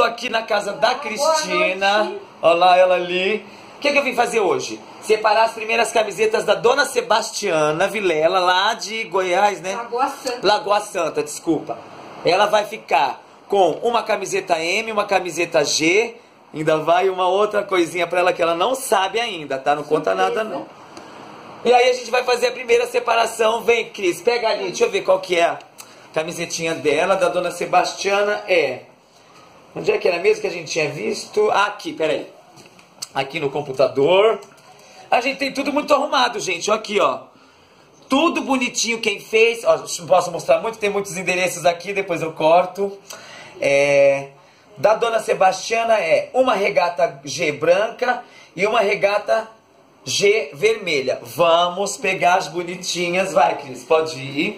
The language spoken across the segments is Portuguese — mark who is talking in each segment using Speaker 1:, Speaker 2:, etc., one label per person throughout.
Speaker 1: aqui na casa da Cristina. Olha lá ela ali. O que eu vim fazer hoje? Separar as primeiras camisetas da Dona Sebastiana Vilela, lá de Goiás, né?
Speaker 2: Lagoa Santa.
Speaker 1: Lagoa Santa, desculpa. Ela vai ficar com uma camiseta M, uma camiseta G. Ainda vai uma outra coisinha pra ela que ela não sabe ainda, tá? Não conta nada, não. E aí a gente vai fazer a primeira separação. Vem, Cris, pega ali, deixa eu ver qual que é a camisetinha dela, da Dona Sebastiana. Onde é que era mesmo que a gente tinha visto? Aqui, peraí. Aqui no computador. A gente tem tudo muito arrumado, gente. Ó, aqui, ó. Tudo bonitinho quem fez. Ó, não posso mostrar muito, tem muitos endereços aqui, depois eu corto. Da Dona Sebastiana uma regata G branca e uma regata G vermelha. Vamos pegar as bonitinhas. Vai, Cris, pode ir.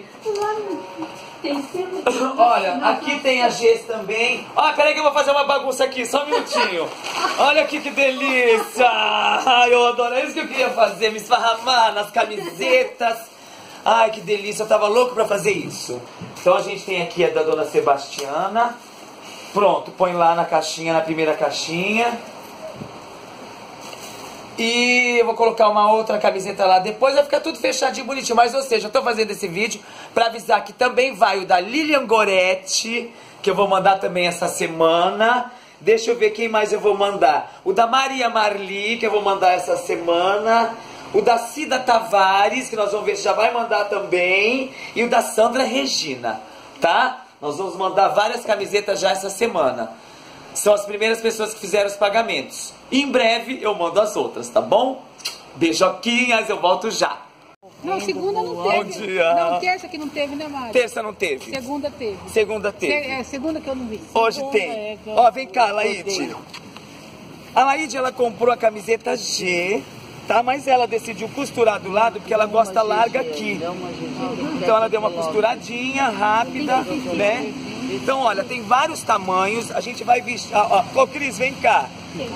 Speaker 1: Olha, aqui tem as Gs também. Olha, peraí que eu vou fazer uma bagunça aqui, só um minutinho. Olha aqui que delícia. Ai, eu adoro, é isso que eu queria fazer, me esparramar nas camisetas. Ai, que delícia, eu tava louco pra fazer isso. Então a gente tem aqui a da Dona Sebastiana. Pronto, põe lá na caixinha, na primeira caixinha. E eu vou colocar uma outra camiseta lá depois, vai ficar tudo fechadinho, bonitinho. Mas, ou seja, eu tô fazendo esse vídeo pra avisar que também vai o da Lilian Goretti, que eu vou mandar também essa semana. Deixa eu ver quem mais eu vou mandar. O da Maria Marli, que eu vou mandar essa semana. O da Cida Tavares, que nós vamos ver se já vai mandar também. E o da Sandra Regina, tá? Nós vamos mandar várias camisetas já essa semana. São as primeiras pessoas que fizeram os pagamentos. Em breve eu mando as outras, tá bom? Beijoquinhas, eu volto já.
Speaker 2: Não, segunda não teve.
Speaker 1: Bom dia.
Speaker 2: Não, terça que não teve, né, Mari?
Speaker 1: Terça não teve.
Speaker 2: Segunda teve.
Speaker 1: Segunda teve.
Speaker 2: Segunda que eu não vi.
Speaker 1: Hoje tem. Ó, vem cá, Laide. A Laide, ela comprou a camiseta G, tá? Mas ela decidiu costurar do lado porque ela gosta larga aqui. Então ela deu uma costuradinha rápida, né? Então, olha, tem vários tamanhos. A gente vai vestir... Ô, Cris, vem cá.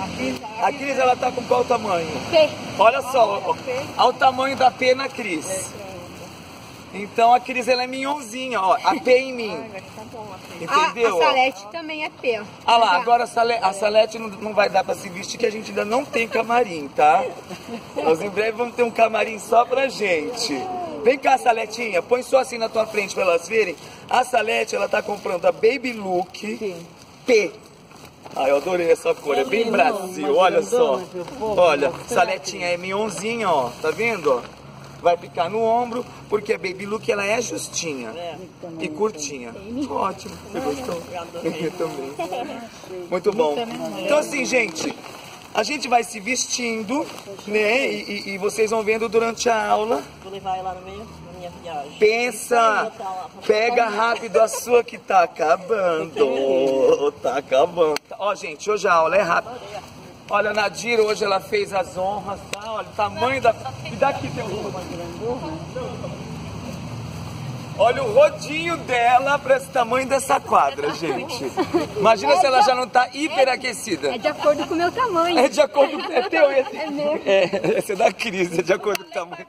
Speaker 1: A Cris, ela tá com qual tamanho?
Speaker 2: P.
Speaker 1: Olha só, olha o tamanho da P na Cris. Então a Cris, ela é minhonzinha, ó. A P em mim. Entendeu?
Speaker 2: A Salete também é P.
Speaker 1: Ah lá, agora a Salete não vai dar pra se vestir, que a gente ainda não tem camarim, tá? Nós em breve vamos ter um camarim só pra gente. Vem cá, Saletinha, põe só assim na tua frente pra elas verem. A Salete, ela tá comprando a Baby Look P. Ai, eu adorei essa cor, é bem Brasil, olha só. Olha, Saletinha é minhonzinha, ó, tá vendo, ó? Vai ficar no ombro, porque a Baby Look, ela é justinha e curtinha. Ótimo, você gostou? Eu também. Muito bom. Então assim, gente, a gente vai se vestindo, né, e vocês vão vendo durante a aula.
Speaker 3: Vou levar ela no meio da minha viagem.
Speaker 1: Pensa, pega rápido a sua que tá acabando. Tá acabando. Ó, gente, hoje a aula é rápida. Olha, a Nadira hoje ela fez as honras, tá? Olha o tamanho da... Me dá aqui teu rodo. Olha o rodinho dela para esse tamanho dessa quadra, gente. Imagina se ela já não tá hiperaquecida.
Speaker 2: É de acordo com o meu tamanho.
Speaker 1: É de acordo com... É teu,
Speaker 2: É meu.
Speaker 1: Esse é da Cris, é de acordo com o tamanho.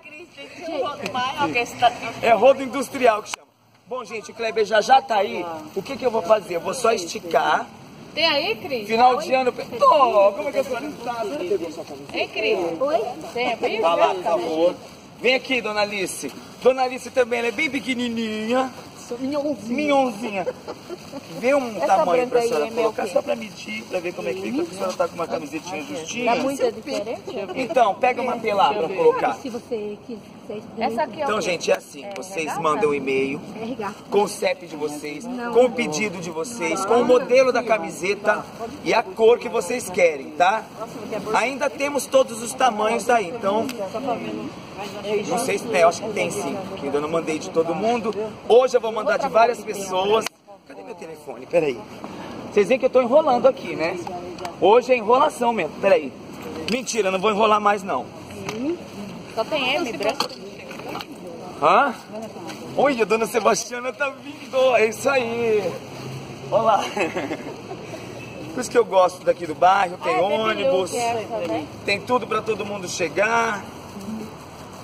Speaker 3: Gente,
Speaker 1: É rodo industrial que chama. Bom, gente, o Kleber já tá aí. O que eu vou fazer? Eu vou só esticar.
Speaker 2: Tem aí, Cris?
Speaker 1: Final de ano... Tô, como é que eu sou limpado?
Speaker 2: Hein, Cris? Oi? Tem aí?
Speaker 1: Vai lá, por favor. Vem aqui, Dona Alice. Dona Alice também, ela é bem pequenininha. Minhonzinha. Vê um tamanho pra senhora colocar, só pra medir, pra ver como é que fica. A senhora tá com uma camisetinha justinha.
Speaker 2: Dá muita diferença?
Speaker 1: Então, pega uma pelada pra colocar.
Speaker 2: Se você quiser.
Speaker 4: Essa aqui é
Speaker 1: Então,
Speaker 4: o quê?
Speaker 1: gente, é assim. Vocês mandam um e-mail com o CEP de vocês, com o pedido de vocês, com o modelo da camiseta e a cor que vocês querem, tá? Ainda temos todos os tamanhos aí, então... Não sei se tem, eu acho que tem sim, porque ainda não mandei de todo mundo. Hoje eu vou mandar de várias pessoas. Cadê meu telefone? Peraí. Vocês veem que eu tô enrolando aqui, né? Hoje é enrolação mesmo, peraí. Mentira, não vou enrolar mais não.
Speaker 4: Só tem M, branco.
Speaker 1: Hã? Olha, a Dona Sebastiana tá vindo, é isso aí. Olá. Por isso que eu gosto daqui do bairro, tem ônibus, tem tudo pra todo mundo chegar.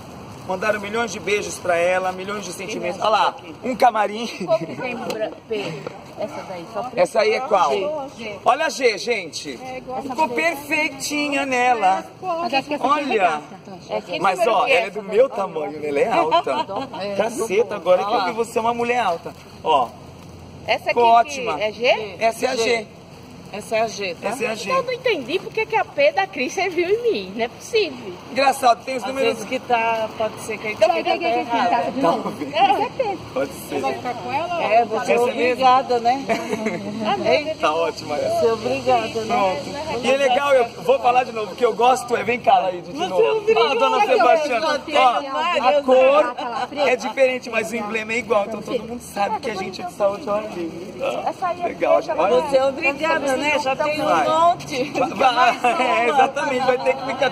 Speaker 1: Mandaram milhões de beijos pra ela, milhões de sentimentos. Olha lá, um camarim.
Speaker 2: Qual que tem P? Essa daí, só P.
Speaker 1: Essa aí é qual? Olha a G, gente. Ficou perfeitinha nela. Olha. Mas ó, ela é do meu tamanho, ela é alta. Caceta, agora que eu vi você é uma mulher alta. Ó.
Speaker 2: Essa aqui
Speaker 1: ótima.
Speaker 2: é G?
Speaker 1: Essa é a G.
Speaker 3: Essa é a G, tá?
Speaker 1: Essa é a G.
Speaker 2: Eu não entendi porque que a P da Cris serviu em mim. Não é possível.
Speaker 1: Engraçado, tem os
Speaker 3: Às
Speaker 1: números.
Speaker 3: vezes que tá, pode ser que a gente errado.
Speaker 2: de novo?
Speaker 1: Pode ser.
Speaker 2: Ficar com ela?
Speaker 3: É, você é
Speaker 1: Essa
Speaker 3: obrigada, né?
Speaker 1: Tá ótima essa.
Speaker 3: Você é obrigada, né?
Speaker 1: Pronto. E é legal, eu vou falar de novo, o que eu gosto é, vem cá, Laíde, de novo. Ó, dona Sebastiana, ó, a cor é diferente, mas o emblema é igual, então todo mundo sabe que a gente é de saúde ao ar livre. Legal, olha.
Speaker 3: Você é obrigada, né? Já tem um monte.
Speaker 1: Exatamente, vai ter que ficar.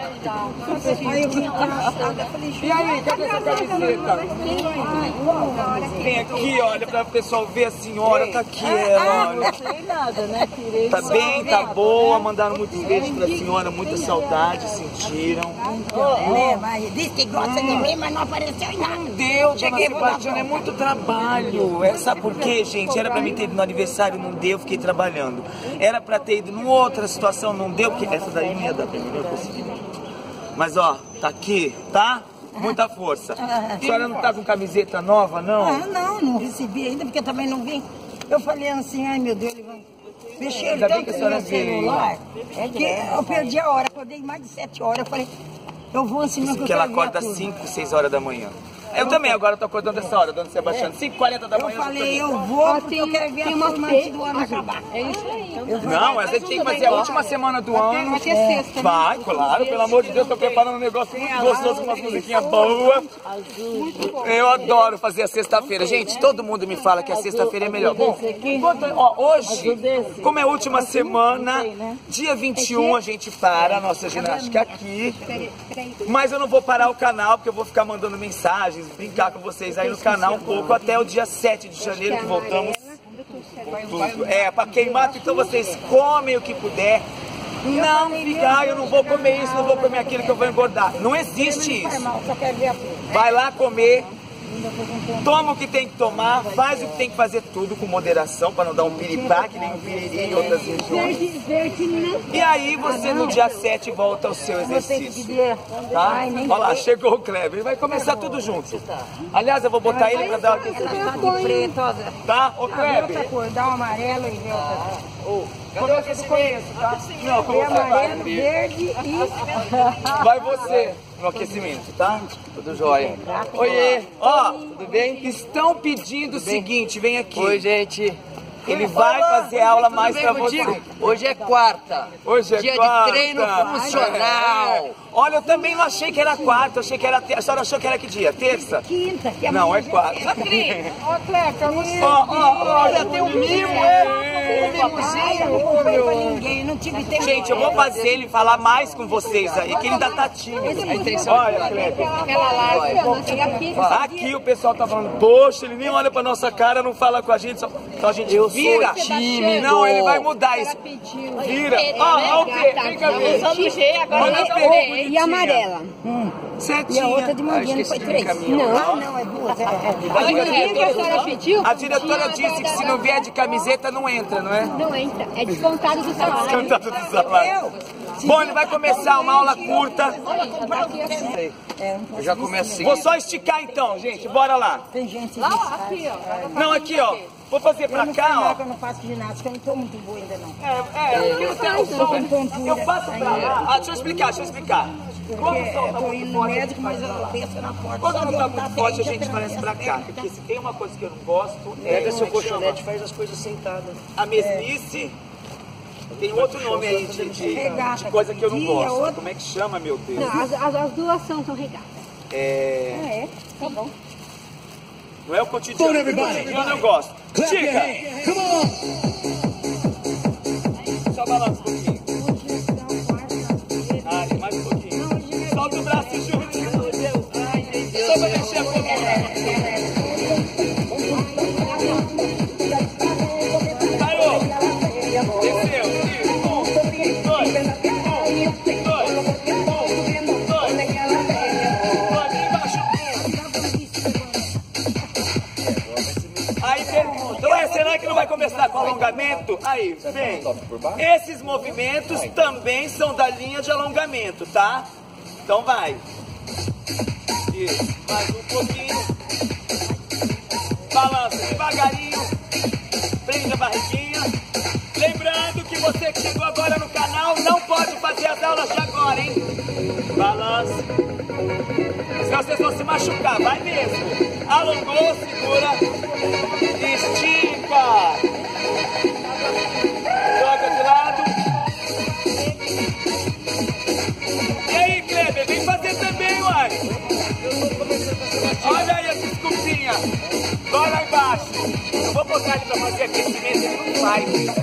Speaker 1: E aí, cadê essa camiseta? Vem aqui, olha, para o pessoal ver a senhora, tá aqui ela, olha.
Speaker 3: Não sei nada, né? Tirei
Speaker 1: Tá
Speaker 3: só
Speaker 1: bem, tá boa, mandaram muitos beijos pra senhora, muita saudade, sentiram.
Speaker 5: Mas disse que gosta de mim, mas não apareceu em nada.
Speaker 1: Deu, dona Sebastiana, é muito trabalho. Sabe por quê, gente? Era pra mim ter ido no aniversário, não deu, fiquei trabalhando. Era pra ter ido numa outra situação, não deu, porque essa daí não ia dar pra mim, não consegui. Mas ó, tá aqui, tá? Muita força. A senhora não tá com camiseta nova, não?
Speaker 5: Não recebi ainda, porque eu também não vim. Eu falei assim, ai meu Deus, ele vai mexer
Speaker 1: Ainda bem
Speaker 5: tanto
Speaker 1: que a
Speaker 5: no
Speaker 1: senhora
Speaker 5: meu celular, que eu perdi a hora, acordei mais de 7 horas, eu falei, eu vou assim mesmo
Speaker 1: Porque ela acorda às 5, 6 horas da manhã. Eu também agora tô acordando essa hora, dona Sebastiana. 5h40 da manhã.
Speaker 5: Eu falei, eu vou porque eu quero ver a turma antes do ano acabar.
Speaker 2: É isso aí.
Speaker 1: Não, a gente tem que fazer a última semana do ano.
Speaker 2: Vai ter sexta, né?
Speaker 1: Vai, claro, pelo amor de Deus, tô preparando um negócio muito gostoso com umas musiquinhas boas. Eu adoro fazer a sexta-feira. Gente, todo mundo me fala que a sexta-feira é melhor. Bom, ó, hoje, como é a última semana, dia 21 a gente para a nossa ginástica aqui. Mas eu não vou parar o canal, porque eu vou ficar mandando mensagens, brincar com vocês aí no canal um pouco até o dia 7 de janeiro que voltamos com tudo. É, pra queimar, então vocês comem o que puder. Não ficar, eu não vou comer isso, não vou comer aquilo que eu vou engordar. Não existe isso. Vai lá comer, toma o que tem que tomar, faz o que tem que fazer, tudo com moderação, para não dar um piripá, que nem um piriri em outras regiões. E aí você no dia 7 volta ao seu exercício. Tá? Olha lá, chegou o Kleber, ele vai começar tudo junto. Aliás, eu vou botar ele para dar uma aquecimento. Tá? Ô Kleber.
Speaker 5: Dá o amarelo e ver
Speaker 1: Cadê o aquecimento, tá? Não, como
Speaker 5: amarelo, verde e...
Speaker 1: Vai você no aquecimento, tá? Tudo jóia. Oiê, ó, tudo bem? Estão pedindo o seguinte, vem aqui.
Speaker 6: Oi, gente.
Speaker 1: Ele vai fazer aula mais pra você.
Speaker 6: Hoje é quarta.
Speaker 1: Hoje é
Speaker 6: dia
Speaker 1: quarta.
Speaker 6: de treino funcional.
Speaker 1: Olha, eu também não achei que era quarta, eu achei que era terça. A senhora achou que era que dia? Terça?
Speaker 5: Quinta. Que
Speaker 1: Não, é quarta.
Speaker 5: Ó, Cleber, eu não sei.
Speaker 1: Olha, tem um mimo,
Speaker 5: Eu não comprei pra ninguém, não tive tempo.
Speaker 1: Gente, eu vou fazer ele falar mais com vocês aí, que ele ainda tá tímido. Olha, Kleber.
Speaker 2: Aquela live.
Speaker 1: Aqui o pessoal tá falando, poxa, ele nem olha pra nossa cara, não fala com a gente, só... Então a gente vira.
Speaker 6: tímido.
Speaker 1: Não, ele vai mudar isso. Vira. Ó, o P, vem cá ver.
Speaker 2: Usando G, agora
Speaker 1: Olha o
Speaker 2: vai
Speaker 1: P,
Speaker 2: comer.
Speaker 1: bonitinha.
Speaker 5: E a amarela?
Speaker 1: Certinha.
Speaker 5: E a outra de manguinha foi 3. Não, é 2.
Speaker 2: que a senhora pediu?
Speaker 1: A diretora disse que se não vier de camiseta não entra, não é?
Speaker 2: Não entra. É descontado do salário.
Speaker 1: Cantado do salário. Bom, ele vai começar uma aula curta.
Speaker 6: Eu já comecei.
Speaker 1: Vou só esticar então, gente. Bora lá.
Speaker 5: Tem gente
Speaker 2: Aqui, ó.
Speaker 1: Não, aqui, ó. Vou fazer pra cá, ó.
Speaker 5: eu não faço ginástica, eu não tô muito boa ainda não.
Speaker 1: Aqui não tem o som. Eu passo pra lá. Ah, deixa eu explicar. Quando o sol tá
Speaker 5: Eu tô
Speaker 1: muito
Speaker 5: indo no
Speaker 1: forte,
Speaker 5: médico, mas eu penso na porta.
Speaker 1: quando não tá muito forte, a gente parece pra cá. Porque se tem uma coisa que eu não gosto,
Speaker 6: Pega seu
Speaker 1: como é que chama?
Speaker 6: colchonete e faz as coisas sentadas.
Speaker 1: A mesmice. Tem outro nome aí de coisa que eu não gosto. Como é que chama, meu Deus?
Speaker 2: As duas são regatas.
Speaker 1: É...
Speaker 2: Tá bom.
Speaker 1: Não é o cotidiano. O cotidiano eu gosto. Estica! Só balança um pouquinho. Ah, mais um pouquinho. Solta o braço junto. Só pra mexer a coluna. Parou. Desceu. 1, 2, 1, 2, 1, 2. Embaixo. com alongamento? Aí, vem. Esses movimentos também são da linha de alongamento, tá? Então vai. Isso, mais um pouquinho. Balança devagarinho. Prende a barriguinha. Lembrando que você que chegou agora no canal não pode fazer as aulas de agora, hein? Balança. Senão vocês vão se machucar, vai mesmo. Alongou, segura. Estica. Joga de lado. E aí, Kleber, vem fazer também, uai. Olha aí essa esculpinha. Vai lá embaixo. Eu vou botar ele pra fazer aquecimento, ele não faz isso.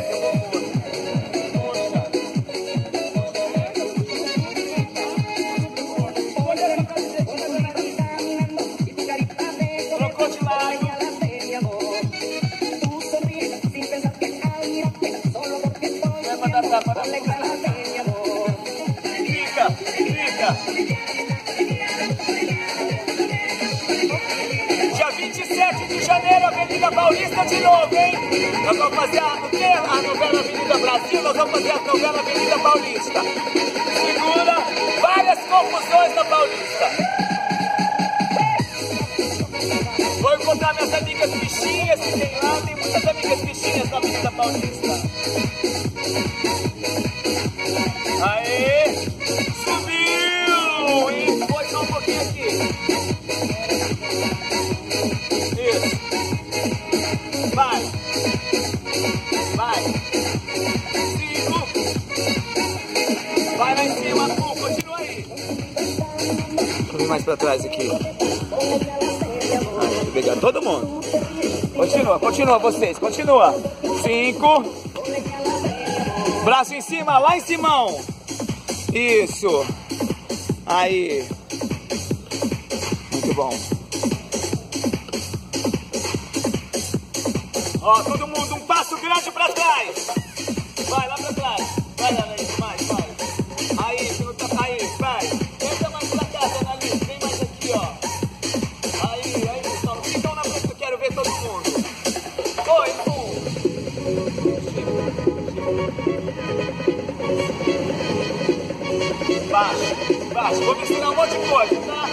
Speaker 1: Dia 27 de janeiro, Avenida Paulista de novo, hein? Nós vamos fazer a novela Avenida Brasil, nós vamos fazer a novela Avenida Paulista. Segura, várias confusões na Paulista. Vou encontrar minhas amigas bichinhas que tem lá, tem muitas amigas bichinhas na Avenida Paulista. Aê! Subiu! E foi só um pouquinho aqui. Isso. Vai. Vai. 5. Vai lá em cima, continua aí. Deixa eu vir mais pra trás aqui. Vai pegar todo mundo. Continua vocês, continua. 5. Braço em cima, lá em cima. Isso. Aí. Muito bom. Ó, todo mundo, um passo grande pra trás. Vai lá pra trás. Vai lá, mais, vai. Aí, vai. Entra mais pra cá, dona Alice. Vem mais aqui, ó. Aí, pessoal. Ficam na frente que eu quero ver todo mundo. 2, 1. Baixo. Vou me ensinar um monte de coisa, tá?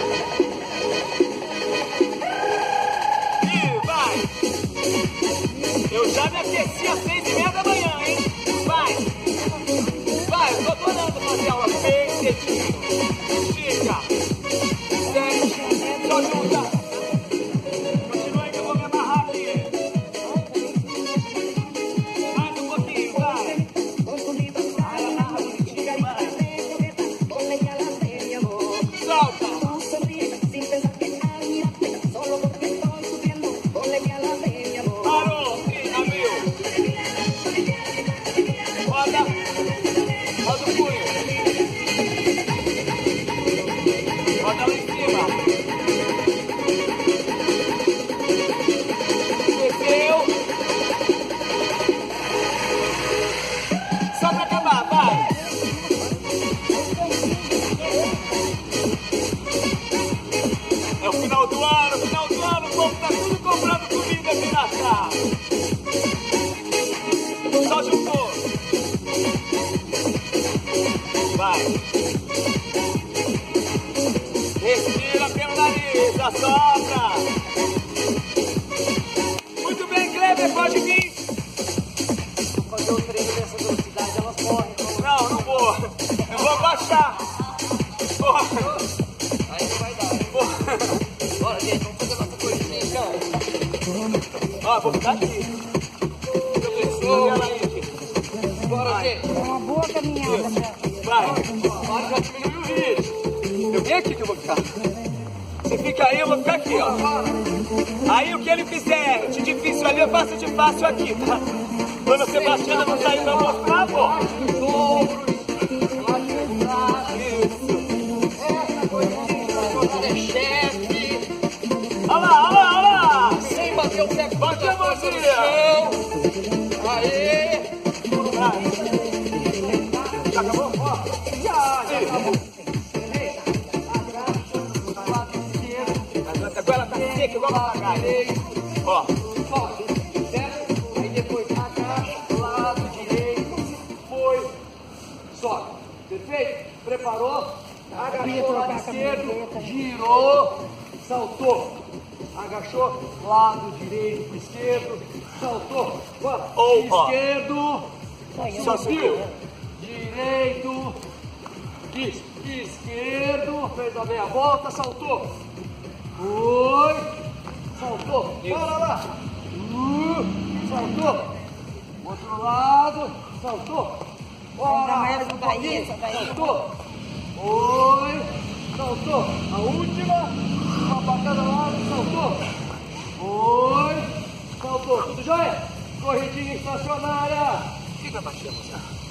Speaker 1: E vai. Eu já me aqueci às 6h30 da manhã, hein? Vai, eu tô adorando fazer aula bem cedinho. Estica. 7. Só junta. Continua aí que eu vou me amarrar aqui. Mais um pouquinho, vai. Amarra bonitinho, vai. Solta. Parou, abriu. Roda o punho. Roda lá em cima. Desceu. Só pra acabar, vai. É o final do ano, o povo tá tudo comprando comida aqui na sala. Só juntou. Vai. Respira pelo nariz, assopra. Muito bem, Kleber, pode vir.
Speaker 6: Vou fazer o treino dessa velocidade, elas correm.
Speaker 1: Não vou. Eu vou baixar. Porra.
Speaker 6: Aí não vai dar. Bora, gente, vamos fazer nossa coisinha então.
Speaker 1: Ó, vou ficar aqui.
Speaker 6: Bora, gente.
Speaker 5: É uma boa caminhada, né?
Speaker 1: Vai. Agora já diminuiu o ritmo. Eu venho aqui que eu vou ficar. Você fica aí, eu vou ficar aqui, ó. Aí o que ele fizer de difícil ali, eu faço de fácil aqui, tá? Quando o Sebastião não sair pra mostrar, pô. Olha lá!
Speaker 6: Sem bater o pé,
Speaker 1: Bate a mãozinha!
Speaker 6: Aê!
Speaker 1: Já acabou? Já acabou. Agora ela tá seca igual a papagaio. Ó.
Speaker 6: Aí depois pra cá. sobe. Perfeito? Preparou? Agachou o lado esquerdo, girou, saltou. Agachou, lado direito para o esquerdo, saltou. Bora. Esquerdo, subiu. Direito, esquerdo, fez a meia volta, saltou. Foi, saltou. Bora lá. Saltou. Outro lado, saltou. Bora, saltou. Foi, saltou. A última, uma para cada lado, saltou. Foi, saltou. Tudo jóia? Corridinha estacionária. Fica baixinho, moçada.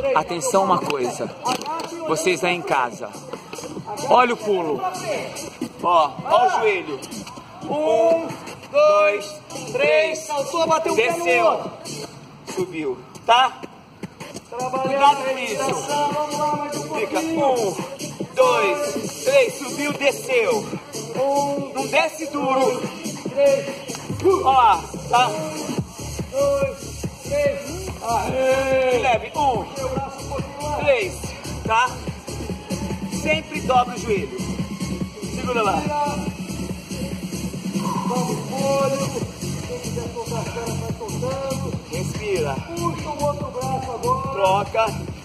Speaker 1: Atenção uma coisa. Vocês aí em casa. Olha o pulo. Ó o joelho. 1, 2, 3.
Speaker 6: Saltou, bateu o pé no
Speaker 1: Desceu.
Speaker 6: outro.
Speaker 1: Subiu. Tá? Cuidado com isso.
Speaker 6: Vamos lá, mais um
Speaker 1: Fica.
Speaker 6: pouquinho.
Speaker 1: 1, 2, 3. Subiu, desceu. Não desce duro.
Speaker 6: 3,
Speaker 1: Ó, tá?
Speaker 6: 2, 3. Aê!
Speaker 1: Leve. 1, 3. Tá? Sempre dobra o joelho. Segura lá.
Speaker 6: Toma o fôlego. Quem quiser soltar a perna, vai soltando.
Speaker 1: Respira.
Speaker 6: Puxa o outro braço agora.
Speaker 1: Troca.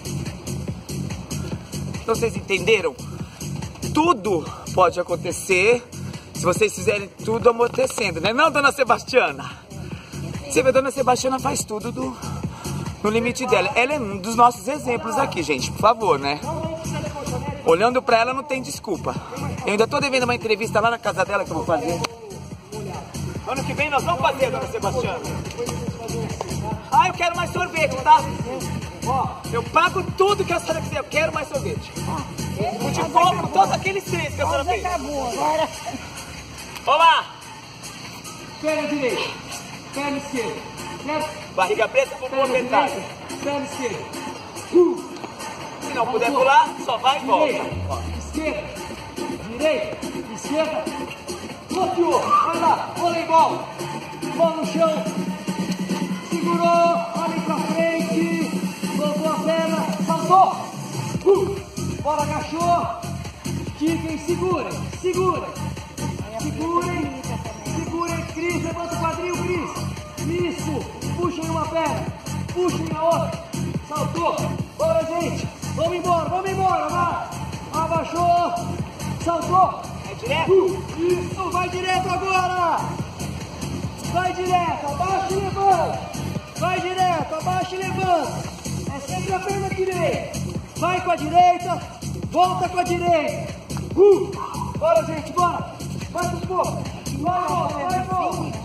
Speaker 1: Então vocês entenderam? Tudo pode acontecer se vocês fizerem tudo amortecendo, né? Não, dona Sebastiana? Você vê, dona Sebastiana faz tudo no limite dela. Ela é um dos nossos exemplos aqui, gente, por favor, né? Olhando pra ela não tem desculpa. Eu ainda tô devendo uma entrevista lá na casa dela que eu vou fazer. Ano que vem nós vamos fazer, dona Sebastiana. Ah, eu quero mais sorvete, tá? Ó, eu pago tudo que a senhora quiser, eu quero mais sorvete. Futebol com todos aqueles três que a senhora fez.
Speaker 5: Acabou agora.
Speaker 1: Vamos lá!
Speaker 6: Perna direita. Perna esquerda. Certo?
Speaker 1: Barriga presa pro pulo apertado.
Speaker 6: Perna esquerda.
Speaker 1: Se não puder pular, só vai e volta. Ó.
Speaker 6: Esquerda. Direita. Esquerda. Bloqueou. Vai lá. Voleibol. Bola no chão. Segurou. Olha pra frente. Voltou a perna. Saltou. Bola agachou. Estiquem. Segurem. Segurem. Segurem. Segurem. Cris. Levanta o quadril, Cris. Isso. Puxem uma perna. Puxem a outra. Saltou. Bora, gente. Vamos embora. Vai. Abaixou. Saltou.
Speaker 1: É direto?
Speaker 6: Isso. Vai direto agora. Vai direto. Abaixa e levanta. Vai direto. Abaixa e levanta. É sempre a perna direita. Vai com a direita. Volta com a direita. Bora, gente. Bora. Vai com o povo. Vai, volta. Vai, volta.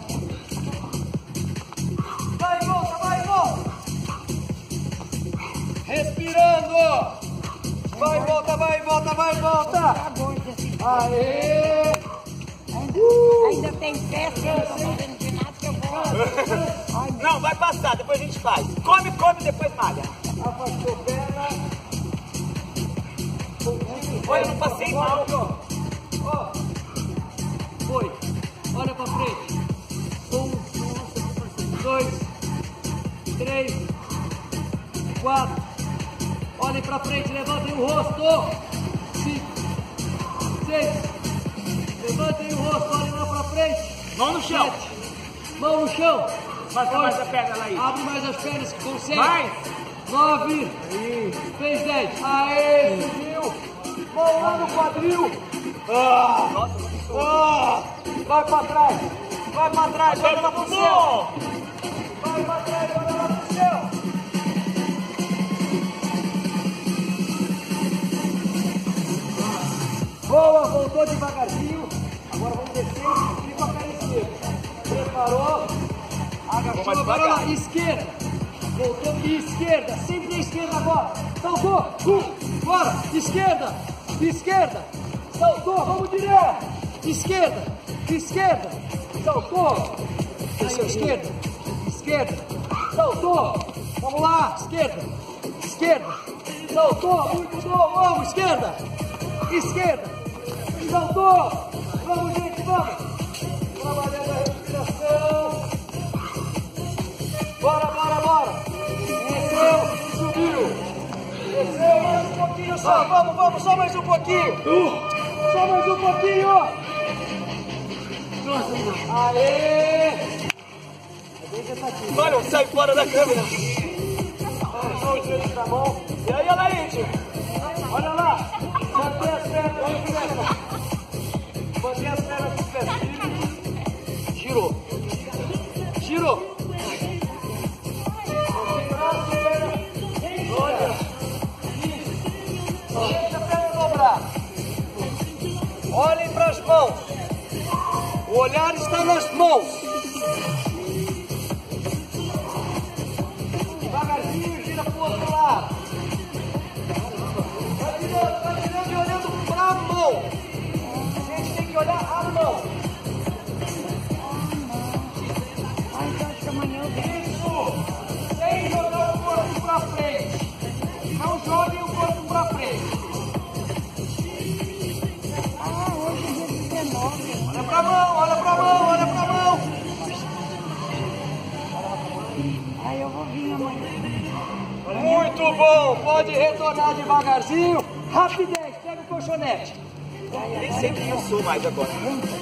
Speaker 6: Vai, volta. Respirando. Vai, volta. Aê.
Speaker 5: Ainda tem festa, eu não tô fazendo de nada que eu vou.
Speaker 1: Não, vai passar, depois a gente faz. Come, depois malha.
Speaker 6: Afastou perna.
Speaker 1: Olha, eu não passei mal.
Speaker 6: Ó. Foi. Olha pra frente. 1, 2, 3, 4. Olhem pra frente, levantem o rosto. 5, 6. Levantem o rosto, olhem lá pra frente.
Speaker 1: Mão no chão.
Speaker 6: 7. Mão no chão.
Speaker 1: Basta mais a perna lá aí.
Speaker 6: Abre mais as pernas que consegue.
Speaker 1: Mais.
Speaker 6: 9. Fez 10. Aê, subiu. Mão lá no quadril. Vai pra trás. Olha lá pro céu. Vai pra trás, olha lá pro céu. Boa, voltou devagarzinho. Agora vamos descer e com a perna esquerda. Preparou. Agachou, agora lá, esquerda. Voltou e esquerda. Sempre a esquerda agora. Saltou. Bora. Esquerda. Saltou. Vamos direto. Esquerda. Saltou. Desceu esquerda. Saltou. Vamos lá. Esquerda. Saltou. Muito bom. Vamos. Esquerda. Saltou. Vamos, gente. Vamos. Trabalhando a respiração. Bora. Desceu. Subiu. Desceu. Mais um pouquinho só. Vamos. Só mais um pouquinho. Aê.
Speaker 1: Olha, sai fora da câmera.
Speaker 6: Puxou o direito da mão.
Speaker 1: E aí, Alaide?
Speaker 6: Olha lá. Mantém as pernas. Mantém as pernas dos pés firmes. Girou. Olha. Deixa a perna dobrar. Olhem para as mãos. O olhar está nas mãos. Devagarzinho, gira para o outro lado. sempre olhando pra mão. A gente tem que olhar a mão.
Speaker 5: Então acho que amanhã eu venho.
Speaker 6: Isso. Sem jogar o corpo pra frente. Não joguem o corpo pra frente.
Speaker 5: Hoje é dia 19.
Speaker 6: Olha pra mão, olha pra mão, olha pra mão.
Speaker 5: Aí eu vou vir amanhã.
Speaker 6: Muito bom, pode retornar devagarzinho. Rapidez, pega o colchonete.
Speaker 1: Nem sei quem eu sou mais agora.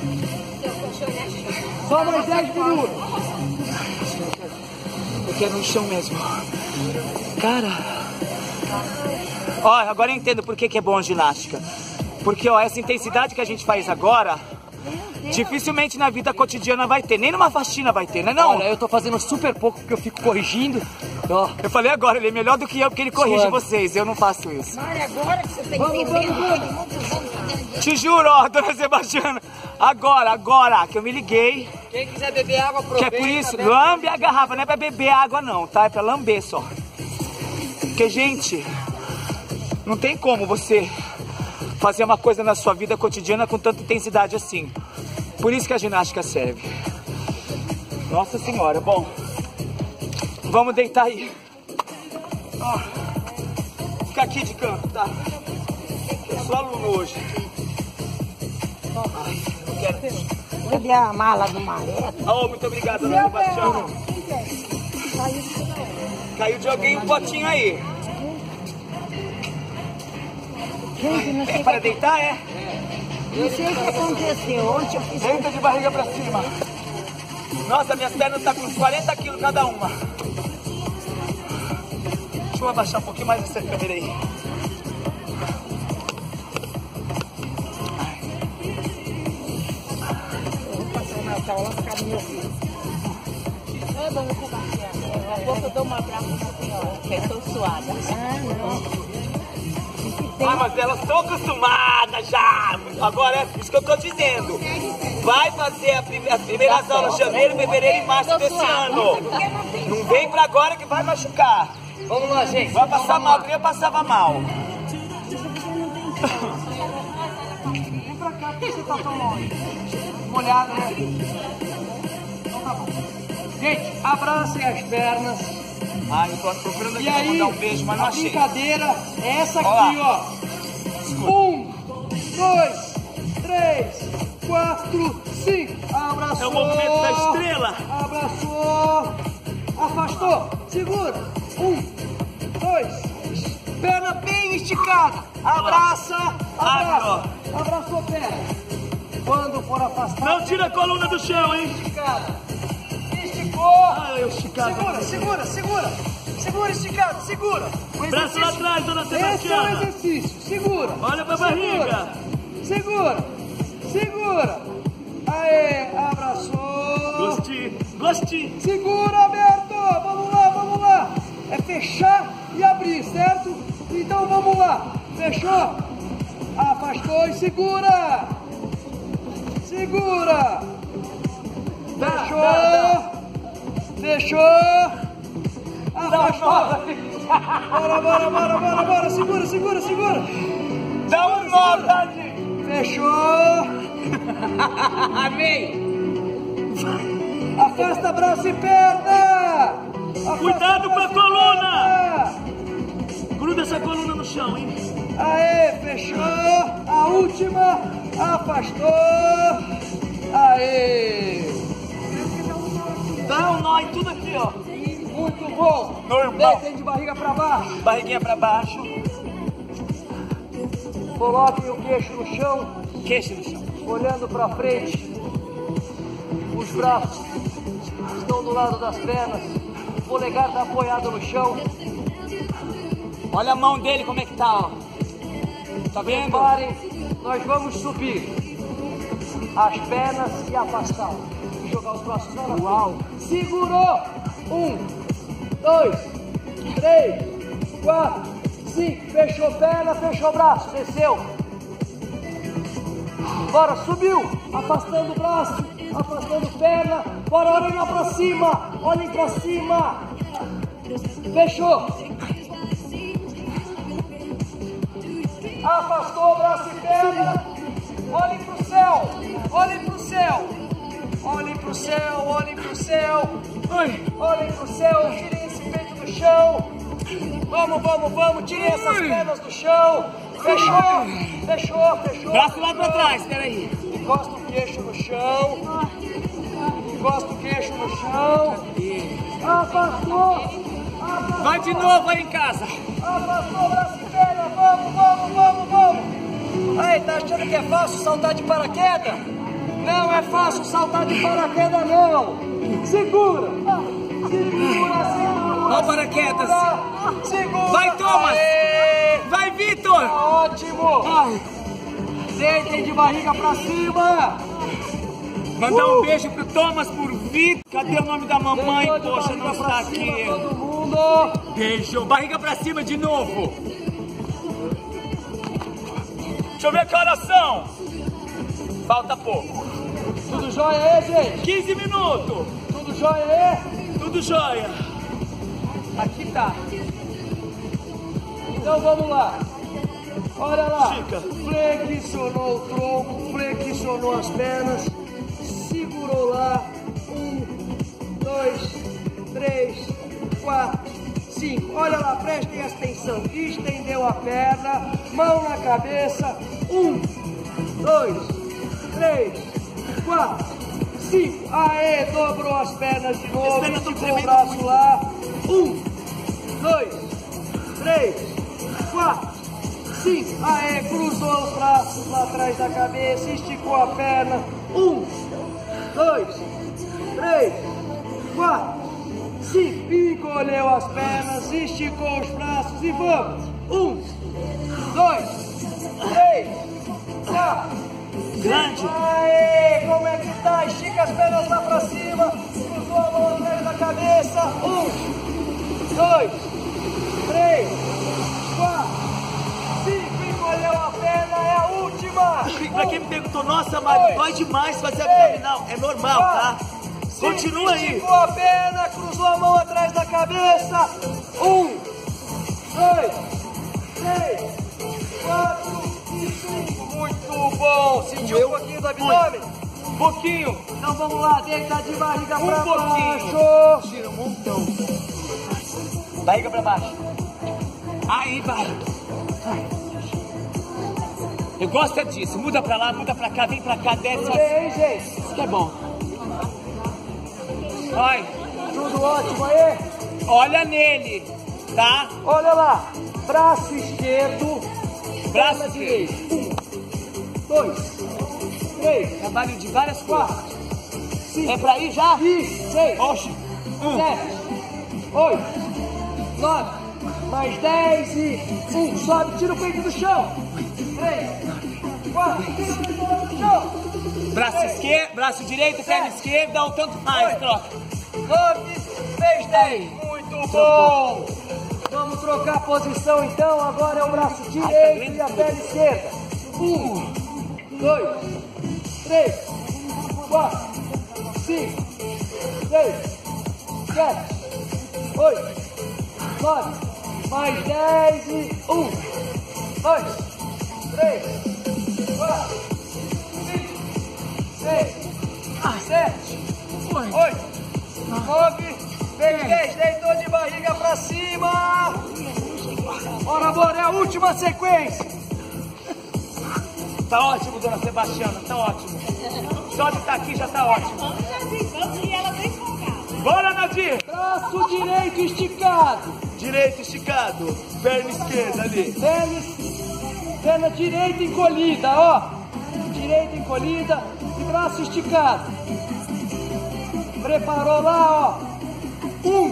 Speaker 6: Só mais 10 minutos.
Speaker 1: Eu quero no chão mesmo. Cara. Ó, agora eu entendo por que é bom a ginástica. Porque, ó, essa intensidade que a gente faz agora, dificilmente na vida cotidiana vai ter. Nem numa faxina vai ter, né não?
Speaker 6: Olha, eu tô fazendo super pouco porque eu fico corrigindo. Ó.
Speaker 1: Eu falei agora, ele é melhor do que eu porque ele corrige
Speaker 6: Suave.
Speaker 1: vocês. Eu não faço isso.
Speaker 5: Mas agora que você tem que beber,
Speaker 1: Te juro, ó, dona Sebastiana. Agora que eu me liguei.
Speaker 6: Quem quiser beber água,
Speaker 1: Que
Speaker 6: aproveita.
Speaker 1: é por isso,
Speaker 6: bebe.
Speaker 1: lambe a garrafa, não é pra beber água não, tá? É pra lamber só. Porque, gente, não tem como você fazer uma coisa na sua vida cotidiana com tanta intensidade assim. Por isso que a ginástica serve. Nossa Senhora, bom. Vamos deitar aí. Ó, fica aqui de canto, tá? Eu sou aluno hoje. Ai, eu quero...
Speaker 5: Cadê a mala do Maré?
Speaker 1: Oh, muito obrigado, dona Sebastiana. Caiu de alguém um potinho aí.
Speaker 5: Gente, não sei
Speaker 1: É para deitar, é?
Speaker 5: o que aconteceu. Ontem eu fiz
Speaker 1: Deita de barriga pra cima. Nossa, minhas pernas estão com uns 40 quilos cada uma. Deixa eu abaixar um pouquinho mais essa câmera aí.
Speaker 5: Natal lá ficar no meu filho.
Speaker 4: Oi, dona Sebastiana. Daqui a pouco eu dou um abraço pra senhora, porque eu tô suada.
Speaker 1: Ah, mas elas estão acostumadas já. Agora é isso que eu tô dizendo. Vai fazer as primeiras aulas de janeiro, fevereiro e março desse ano. Não vem pra agora que vai machucar.
Speaker 6: Vamos lá, gente.
Speaker 1: Vai passar mal, eu passava mal.
Speaker 6: Vem pra cá, por que você tá tão longe? Molhado, né? Então tá bom. Gente, abracem as pernas.
Speaker 1: Ai, eu tô procurando aqui
Speaker 6: E
Speaker 1: pra
Speaker 6: aí,
Speaker 1: mandar um beijo, mas não
Speaker 6: a
Speaker 1: achei.
Speaker 6: brincadeira é essa
Speaker 1: Ó
Speaker 6: aqui, ó. 1, 2, 3, 4, 5. Abraçou.
Speaker 1: É o movimento da estrela.
Speaker 6: Abraçou. Afastou. Segura. 1, 2. Perna bem esticada. Abraça. Abraça. Abraçou a perna. Quando for afastar.
Speaker 1: Não tira a coluna do chão, hein?
Speaker 6: Esticada. Esticou.
Speaker 1: Ah, eu esticado.
Speaker 6: Segura, esticado, segura. O
Speaker 1: Braço lá atrás, dona
Speaker 6: Esse é o
Speaker 1: Sebastiana.
Speaker 6: exercício. Segura.
Speaker 1: Olha pra
Speaker 6: Segura.
Speaker 1: barriga.
Speaker 6: Segura. Aê, abraçou.
Speaker 1: Gostei.
Speaker 6: Segura, aberto. Vamos lá. É fechar e abrir, certo? Então vamos lá. Fechou? Afastou e segura. Fechou. Afastou. Bora. Segura.
Speaker 1: Dá um nó, Tadinho.
Speaker 6: Fechou.
Speaker 1: Amém.
Speaker 6: Afasta braço e perna.
Speaker 1: Cuidado com a coluna. Gruda essa coluna no chão, hein?
Speaker 6: Aê, fechou. A última. Afastou. Aê.
Speaker 1: Dá um nó em tudo aqui, ó.
Speaker 6: Muito bom.
Speaker 1: Normal.
Speaker 6: Deitem de barriga para baixo.
Speaker 1: Barriguinha pra baixo.
Speaker 6: Coloquem o queixo no chão,
Speaker 1: Queixo no chão.
Speaker 6: olhando para frente. Os braços estão do lado das pernas. O polegar está apoiado no chão.
Speaker 1: Olha a mão dele, como é que tá, ó. Tá vendo?
Speaker 6: Parem, nós vamos subir as pernas e afastar. Jogar os braços lá na frente. Segurou. 1, 2, 3, 4, 5. Fechou perna, fechou braço. Desceu. Bora, subiu. Afastando o braço, afastando perna. Bora, olhem lá pra cima. Olhem pra cima. Fechou. Afastou, braço e perna. Olhem pro céu. Olhem pro céu. Olhem pro céu, olhem pro céu. Olhem pro céu, tirem esse peito do chão. Vamos, vamos, vamos, tirem essas pernas do chão. Fechou, fechou, fechou.
Speaker 1: Braço lá pra trás, peraí.
Speaker 6: Encosta o queixo no chão. Encosta o queixo no chão. Afastou.
Speaker 1: Vai de novo aí em casa.
Speaker 6: Afastou, braço e perna. Vamos, vamos, vamos, vamos. Aí, tá achando que é fácil saltar de paraquedas? Não é fácil saltar de paraquedas, não. Segura. Segura, segura.
Speaker 1: Ó o paraquedas.
Speaker 6: Segura.
Speaker 1: Vai, Thomas.
Speaker 6: Aê.
Speaker 1: Vai, Vitor.
Speaker 6: Ótimo. Deitem de barriga pra cima.
Speaker 1: Mandar um beijo pro Thomas, por Vitor. Cadê o nome da mamãe?
Speaker 6: Deitou de
Speaker 1: Poxa, não
Speaker 6: barriga
Speaker 1: está
Speaker 6: pra cima,
Speaker 1: aqui.
Speaker 6: todo mundo.
Speaker 1: Beijo. Barriga pra cima de novo. Deixa eu ver que horas são. Falta pouco.
Speaker 6: Tudo jóia aí, gente?
Speaker 1: 15 minutos.
Speaker 6: Tudo jóia aí?
Speaker 1: Tudo jóia.
Speaker 6: Aqui tá. Então vamos lá. Olha lá.
Speaker 1: Chica.
Speaker 6: Flexionou o tronco, flexionou as pernas, segurou lá. 1, 2, 3, 4, 5. Olha lá, prestem atenção. Estendeu a perna, mão na cabeça. 1, 2, 3, 4, 5. Aê, dobrou as pernas de novo. Esticou o braço lá. 1, 2, 3, 4, 5. Aê, cruzou os braços lá atrás da cabeça, esticou a perna. 1, 2, 3, 4, 5. Encolheu as pernas, esticou os braços e vamos. 1, 2, 3, 4.
Speaker 1: Grande.
Speaker 6: Aê, como é que tá? Estica as pernas lá pra cima, cruzou a mão atrás da cabeça. 1, 2, 3, 4, 5. Encolheu a perna, é a última.
Speaker 1: Pra quem me perguntou, nossa, Mário, dói demais fazer abdominal. É normal, tá? Continua aí.
Speaker 6: Esticou a perna, cruzou a mão atrás da cabeça. 1, 2, 3, 4 e 5. Muito bom. Sentiu um pouquinho do abdômen?
Speaker 1: Um pouquinho.
Speaker 6: Então vamos lá, deita de barriga pra
Speaker 1: pouquinho.
Speaker 6: baixo.
Speaker 1: Tira um montão. Barriga pra baixo. Aí, vai. Eu gosto é disso. Muda pra lá, muda pra cá, vem pra cá, desce.
Speaker 6: Tudo bem, gente?
Speaker 1: Isso que é bom. Vai.
Speaker 6: Tudo ótimo aí?
Speaker 1: Olha nele, tá?
Speaker 6: Olha lá. Braço esquerdo.
Speaker 1: Braço
Speaker 6: perna
Speaker 1: direito.
Speaker 6: direita. 1, 2, 3,
Speaker 1: Trabalho de várias coisas.
Speaker 6: 4, 5.
Speaker 1: É pra ir já?
Speaker 6: Isso, 6,
Speaker 1: Oxe.
Speaker 6: 7, 8, 9, mais 10 e 1. Sobe, tira o peito do chão. 3, 4, tira o peito do chão.
Speaker 1: Braço esquerdo, braço direito, perna esquerda, ou tanto faz, troca.
Speaker 6: 9, 6, 10. Muito bom. Vamos trocar a posição então. Agora é o braço direito e a perna esquerda. 1, 2, 3, 4, 5, 6, 7, 8, 9, mais 10 e 1, 2, 3, 4, 5, 6, 7, 8, 9, 10, deitou de barriga pra cima. Bora, bora, é a última sequência.
Speaker 1: Tá ótimo, dona Sebastiana, tá ótimo. Só de estar aqui já tá ótimo.
Speaker 2: Vamos e ela bem focada.
Speaker 1: Bora, Nadir!
Speaker 6: Braço direito esticado.
Speaker 1: Direito esticado, perna esquerda ali.
Speaker 6: Perna direita encolhida, ó. Direita encolhida e braço esticado. Preparou lá, ó. 1,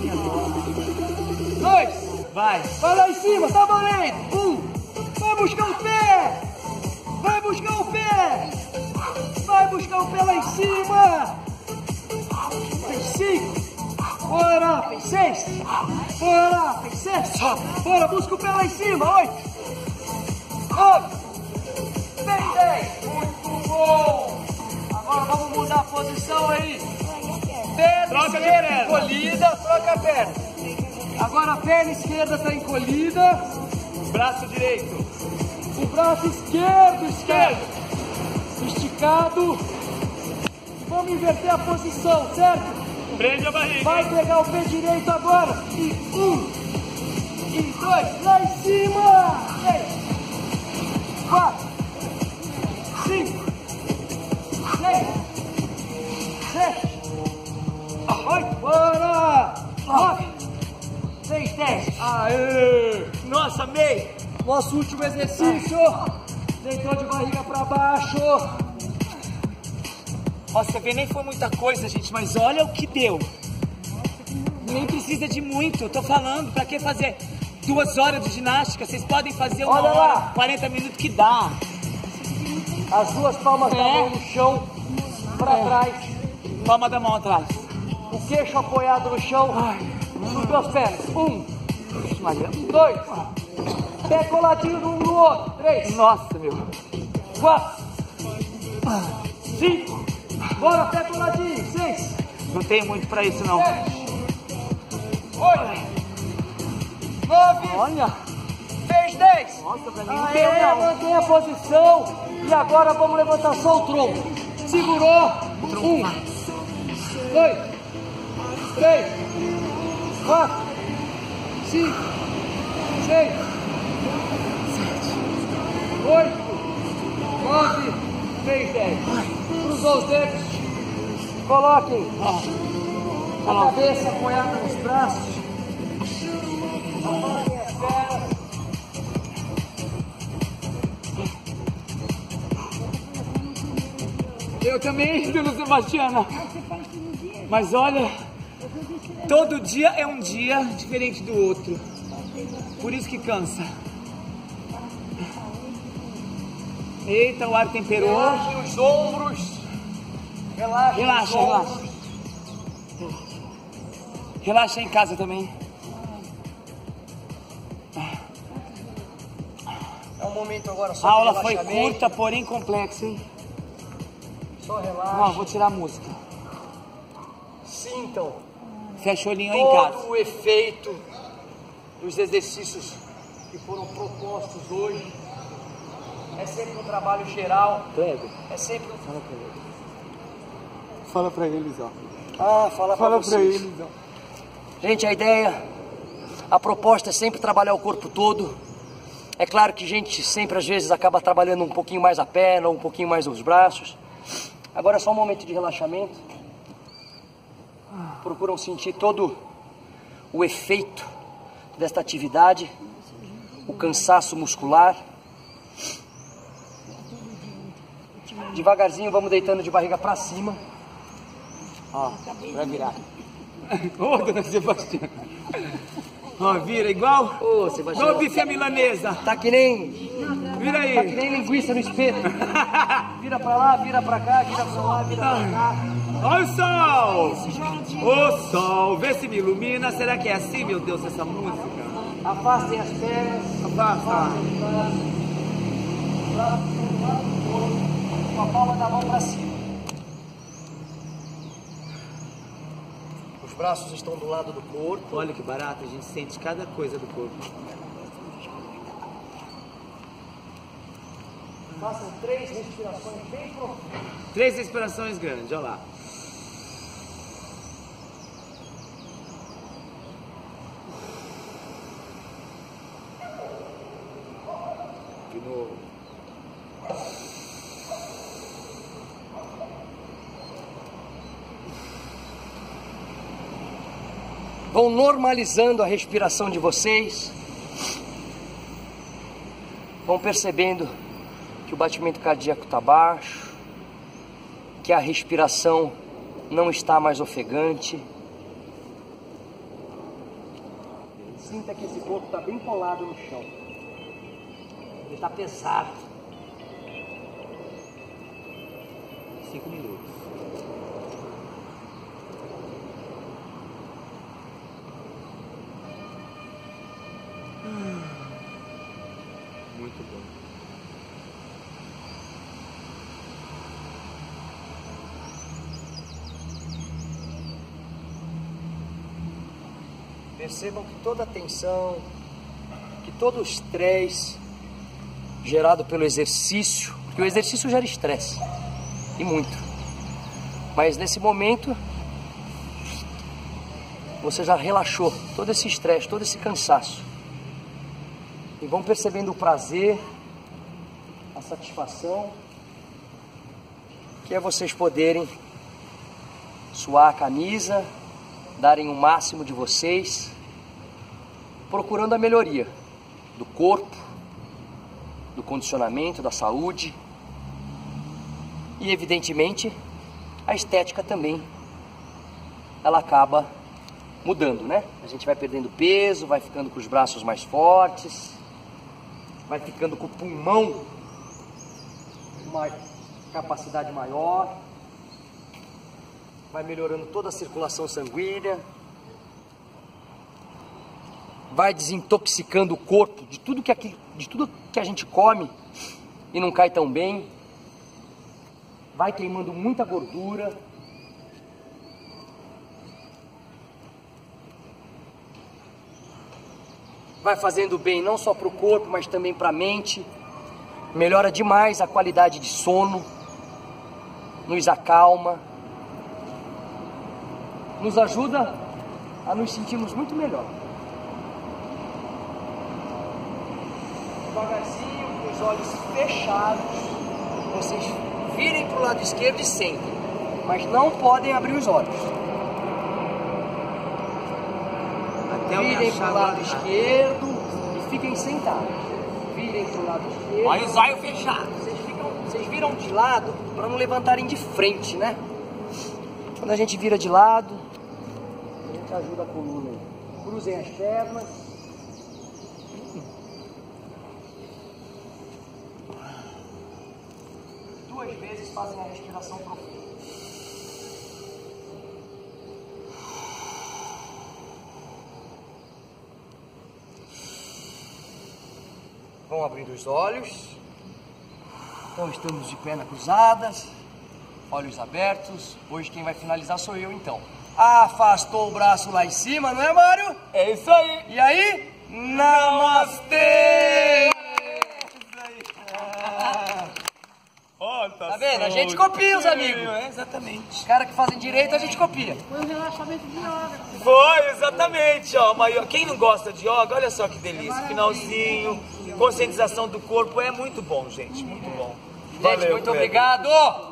Speaker 6: 2,
Speaker 1: Vai.
Speaker 6: vai lá em cima, tá valendo. 1, vai buscar o pé. Vai buscar o pé. Vai buscar o pé lá em cima. Tem 5. Bora, tem 6. Bora, tem 7. Bora, busca o pé lá em cima. 8. 9. Tem 10. Muito bom. Agora vamos mudar a posição aí. Perna
Speaker 1: Troca de
Speaker 6: esquerda
Speaker 1: perna.
Speaker 6: encolhida, troca a perna. Agora a perna esquerda está encolhida.
Speaker 1: Braço direito.
Speaker 6: esse braço esquerdo, esticado. Vamos inverter a posição, certo?
Speaker 1: Prende a barriga.
Speaker 6: Vai pegar o pé direito agora. E 1, e 2, lá em cima. 3, 4, 5, 6, 7, 8, bora! 9, 6, 10.
Speaker 1: Aê! Nossa, amei!
Speaker 6: Nosso último exercício. Deitou de barriga pra baixo.
Speaker 1: Nossa, você vê, nem foi muita coisa, gente, mas olha o que deu. Nem precisa de muito, eu tô falando, pra que fazer 2 horas de ginástica? Vocês podem fazer 1
Speaker 6: Olha
Speaker 1: hora,
Speaker 6: lá.
Speaker 1: 40 minutos que dá.
Speaker 6: As duas palmas da mão no chão, pra trás.
Speaker 1: Palma da mão atrás.
Speaker 6: O queixo apoiado no chão. Os duas pernas. 1, 2, pé coladinho um no outro. 3,
Speaker 1: Nossa, meu.
Speaker 6: 4, 5, bora, pé coladinho. 6,
Speaker 1: Não tenho muito pra isso, não.
Speaker 6: 7, 8, 9,
Speaker 1: Olha.
Speaker 6: fez 10.
Speaker 1: Nossa, pra mim não deu,
Speaker 6: Aê,
Speaker 1: não.
Speaker 6: mantém a posição. E agora vamos levantar só o tronco. Segurou. 1, 2, 3, 4, 5, 6, 8, 9, fez 10. Cruzou os dedos. Coloquem a cabeça apoiada nos braços. Apoiem as pernas.
Speaker 1: Eu também, Dona Sebastiana. Mas olha, todo dia é um dia diferente do outro. Por isso que cansa. Eita, o ar temperou.
Speaker 6: Relaxem os ombros. Relaxem os
Speaker 1: Relaxa,
Speaker 6: ombros.
Speaker 1: relaxa. Relaxa em casa também.
Speaker 6: É um momento agora só
Speaker 1: A
Speaker 6: de
Speaker 1: aula foi
Speaker 6: relaxamento.
Speaker 1: curta, porém complexa, hein?
Speaker 6: Só relaxa.
Speaker 1: Ó, vou tirar a música.
Speaker 6: Sintam
Speaker 1: Fecha o olhinho aí em casa.
Speaker 6: todo o efeito dos exercícios que foram propostos hoje. É sempre um trabalho geral.
Speaker 1: Kleber,
Speaker 6: É sempre um...
Speaker 1: fala pra eles, ó.
Speaker 6: Fala pra vocês.
Speaker 1: ó.
Speaker 6: Gente, a ideia, a proposta é sempre trabalhar o corpo todo. É claro que a gente sempre, às vezes, acaba trabalhando um pouquinho mais a perna, um pouquinho mais os braços. Agora é só um momento de relaxamento. Procuram sentir todo o efeito desta atividade, o cansaço muscular. Devagarzinho vamos deitando de barriga para cima.
Speaker 1: Ó, pra virar. Ô, Dona Sebastiana. Ó, vira igual?
Speaker 6: Ô, Sebastião.
Speaker 1: Igual bife à milanesa.
Speaker 6: Tá que nem
Speaker 1: Vira
Speaker 6: Tá que
Speaker 1: aí.
Speaker 6: nem linguiça no espeto. Vira pra lá, vira pra cá, vira pra lá, vira pra cá.
Speaker 1: Olha o sol. O sol, vê se me ilumina. Será que é assim, meu Deus, essa música?
Speaker 6: Afastem as pernas.
Speaker 1: Abaixa.
Speaker 6: Com a palma da mão pra cima. Os braços estão do lado do corpo.
Speaker 1: Olha que barato, a gente sente cada coisa do corpo.
Speaker 6: Façam 3 respirações bem profundas.
Speaker 1: 3 respirações grandes, olha lá. De novo.
Speaker 6: Vão normalizando a respiração de vocês. Vão percebendo que o batimento cardíaco está baixo, que a respiração não está mais ofegante. Sinta que esse corpo está bem colado no chão. Ele está pesado.
Speaker 1: 5 minutos. Muito bom.
Speaker 6: Percebam que toda a tensão, que todo o estresse
Speaker 7: gerado pelo exercício, porque o exercício gera estresse, e muito. Mas nesse momento, você já relaxou todo esse estresse, todo esse cansaço. E vão percebendo o prazer, a satisfação, que é vocês poderem suar a camisa, darem o máximo de vocês, procurando a melhoria do corpo, do condicionamento, da saúde e, evidentemente, a estética também, ela acaba mudando, né? A gente vai perdendo peso, vai ficando com os braços mais fortes, vai ficando com o pulmão uma capacidade maior, vai melhorando toda a circulação sanguínea, vai desintoxicando o corpo de tudo que a gente come e não cai tão bem, vai queimando muita gordura, vai fazendo bem não só para o corpo, mas também para a mente, melhora demais a qualidade de sono, nos acalma, nos ajuda a nos sentirmos muito melhor. Devagarzinho, com os olhos fechados, vocês virem para o lado esquerdo e sentem, mas não podem abrir os olhos. Virem para o lado esquerdo e fiquem sentados. Virem para o lado esquerdo.
Speaker 1: Olha os olhos fechados.
Speaker 7: Vocês viram de lado para não levantarem de frente, né? Quando a gente vira de lado, a gente ajuda a coluna. Cruzem as pernas. Duas vezes fazem a respiração profunda. Vão abrindo os olhos. Então estamos de pernas cruzadas, olhos abertos. Hoje quem vai finalizar sou eu então. Afastou o braço lá em cima, não é, Mário?
Speaker 1: É isso aí.
Speaker 7: E aí? Namastê! Tá vendo? A gente copia os amigos.
Speaker 1: É, exatamente.
Speaker 7: Os caras que fazem direito a gente copia.
Speaker 1: Foi, exatamente, ó. Mas quem não gosta de yoga, olha só que delícia. Finalzinho, conscientização do corpo, é muito bom, gente, muito bom.
Speaker 7: Gente, muito obrigado!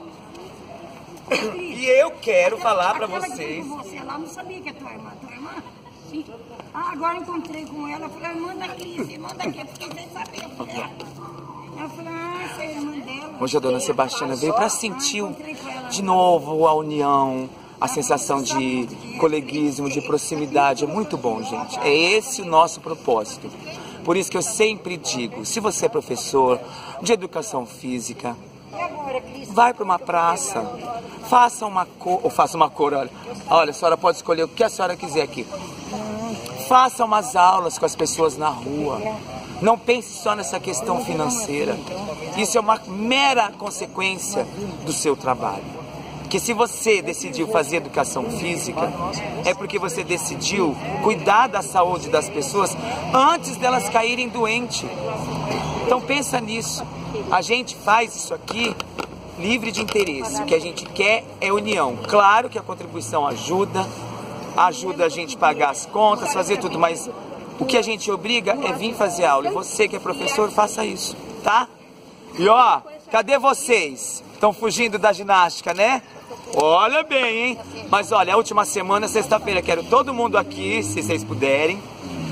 Speaker 1: E eu quero falar pra vocês.
Speaker 5: Você lá não sabia que é tua irmã. Tua irmã? Sim. Ah, agora encontrei com ela. Falei, manda aqui, porque você sabia. Eu falei, essa é a irmã dela.
Speaker 1: Hoje a dona Sebastiana veio pra sentir de novo a união, a sensação de coleguismo, de proximidade. É muito bom, gente. É esse o nosso propósito. Por isso que eu sempre digo, se você é professor de educação física, vai para uma praça, faça uma cor, olha, a senhora pode escolher o que a senhora quiser aqui. Faça umas aulas com as pessoas na rua. Não pense só nessa questão financeira. Isso é uma mera consequência do seu trabalho. Que se você decidiu fazer educação física, é porque você decidiu cuidar da saúde das pessoas antes delas caírem doentes. Então pensa nisso. A gente faz isso aqui livre de interesse. O que a gente quer é união. Claro que a contribuição ajuda a gente a pagar as contas, fazer tudo, mas o que a gente obriga é vir fazer aula. E você que é professor, faça isso, tá? E ó, cadê vocês? Estão fugindo da ginástica, né? Olha bem, hein? Mas olha, a última semana, sexta-feira, quero todo mundo aqui, se vocês puderem.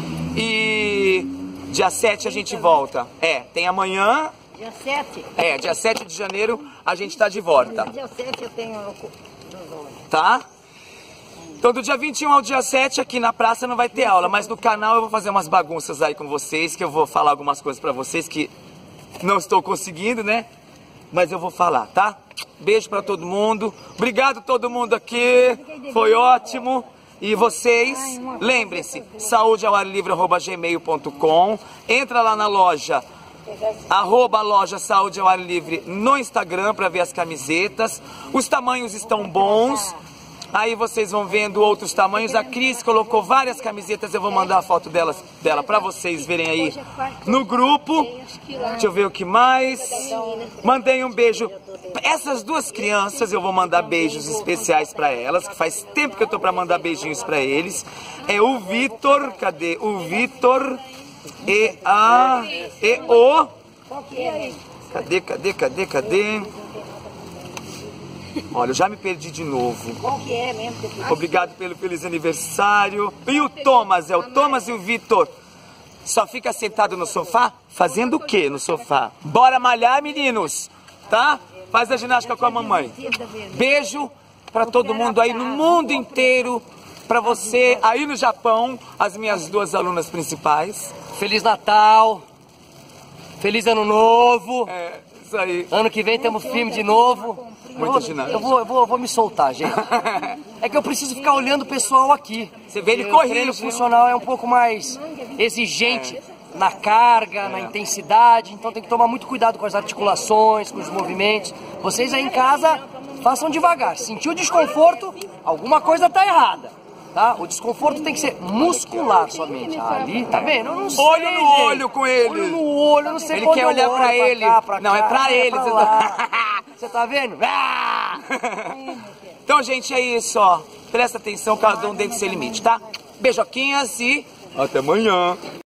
Speaker 1: E dia 7 a gente volta. Tem amanhã.
Speaker 5: Dia 7?
Speaker 1: Dia 7 de janeiro a gente tá de volta.
Speaker 5: Dia 7 eu tenho...
Speaker 1: Tá? Então do dia 21 ao dia 7 aqui na praça não vai ter aula, mas no canal eu vou fazer umas bagunças aí com vocês, que eu vou falar algumas coisas pra vocês que não estou conseguindo, né? Mas eu vou falar, tá? Beijo pra todo mundo. Obrigado todo mundo aqui. Foi ótimo. E vocês, lembrem-se, saudeaoarlivre@gmail.com. Entra lá na loja, @loja Saúde ao Ar Livre no Instagram para ver as camisetas. Os tamanhos estão bons. Aí vocês vão vendo outros tamanhos. A Cris colocou várias camisetas. Eu vou mandar a foto dela pra vocês verem aí no grupo. Deixa eu ver o que mais. Mandei um beijo. Essas duas crianças eu vou mandar beijos especiais pra elas, que faz tempo que eu tô pra mandar beijinhos pra eles. É o Vitor, cadê? O Vitor e o... Cadê? Olha, eu já me perdi de novo.
Speaker 5: Qual que é mesmo?
Speaker 1: Obrigado pelo feliz aniversário. E o Thomas, é o Thomas e o Vitor. Só fica sentado no sofá? Fazendo o quê no sofá? Bora malhar, meninos, tá? Faz a ginástica com a mamãe. Beijo pra todo mundo aí no mundo inteiro. Pra você aí no Japão, as minhas duas alunas principais.
Speaker 7: Feliz Natal. Feliz Ano Novo.
Speaker 1: É, isso aí.
Speaker 7: Ano que vem temos filme de novo.
Speaker 1: Muita ginástica.
Speaker 7: Eu vou me soltar, gente. É que eu preciso ficar olhando o pessoal aqui.
Speaker 1: Você vê ele
Speaker 7: O
Speaker 1: correndo.
Speaker 7: treino funcional é um pouco mais exigente na carga, na intensidade. Então tem que tomar muito cuidado com as articulações, com os movimentos. Vocês aí em casa, façam devagar. Sentiu desconforto, alguma coisa tá errada. Tá? O desconforto tem que ser muscular somente. Ali, tá vendo? Eu não sei,
Speaker 1: Olho no
Speaker 7: gente.
Speaker 1: olho com ele.
Speaker 7: Olho no olho, eu não sei
Speaker 1: Ele
Speaker 7: quando
Speaker 1: quer
Speaker 7: eu
Speaker 1: olhar
Speaker 7: olho
Speaker 1: pra ele.
Speaker 7: cá,
Speaker 1: Não, é pra ele.
Speaker 7: pra lá. Você tá vendo?
Speaker 1: Então, gente, é isso, ó. Presta atenção, cada um dentro do seu limite, tá? Beijoquinhas e até amanhã.